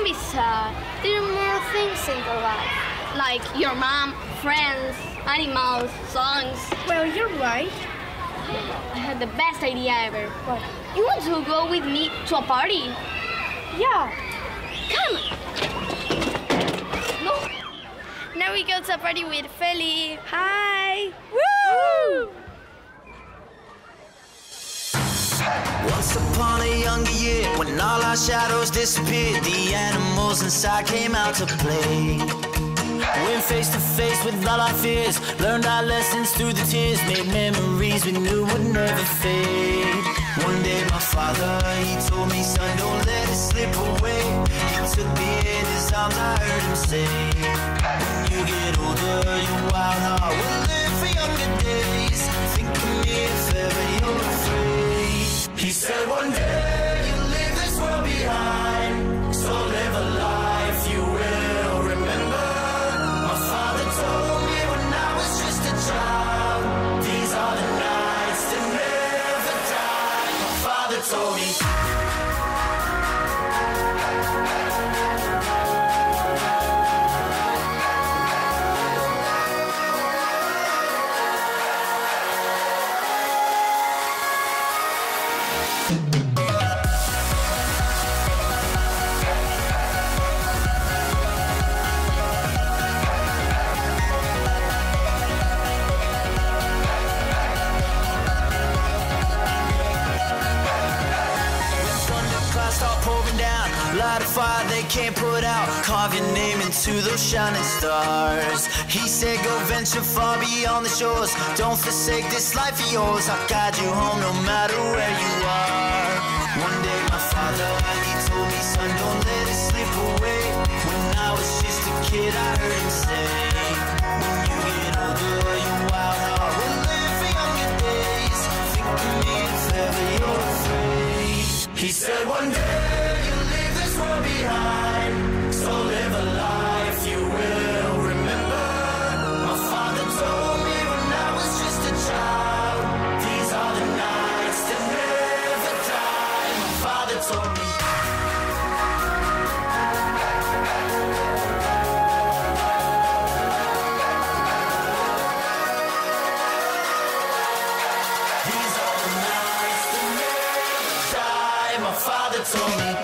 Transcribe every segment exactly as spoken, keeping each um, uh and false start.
Don't be sad. There are more things in the life. Like your mom, friends, animals, songs. Well, you're right. I had the best idea ever. What? You want to go with me to a party? Yeah. Come! No. Now we go to a party with Feli. Hi! Woo! Once upon a younger year, when all our shadows disappeared, the animals inside came out to play. Went face to face with all our fears, learned our lessons through the tears, made memories we knew would never fade. One day my father, he told me, son, don't let it slip away. He took me in his arms, I heard him say, when you get older, your wild heart will live for younger days. Think of me if ever you're afraid. He said one day you'll leave this world behind, so live a life you will remember. My father told me when I was just a child, these are the nights that never die. My father told me. Light a fire they can't put out, carve your name into those shining stars. He said go venture far beyond the shores, don't forsake this life of yours. I'll guide you home no matter where you are. One day my father, he told me, son, don't let it slip away. When I was just a kid I heard him say, when you get older your wild heart will live for younger days. Think of me if ever you're afraid. He said one day behind, so live a life you will remember. My father told me when I was just a child, these are the nights that never die. My father told me. These are the nights that never die. My father told me.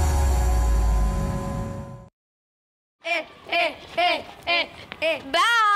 Bye!